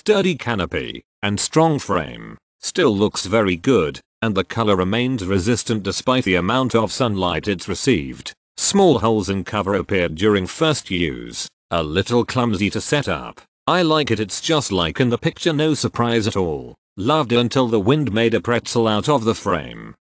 sturdy canopy, and strong frame. Still looks very good, and the color remains resistant despite the amount of sunlight it's received. Small holes in cover appeared during first use. A little clumsy to set up. I like it, it's just like in the picture, no surprise at all. Loved it until the wind made a pretzel out of the frame.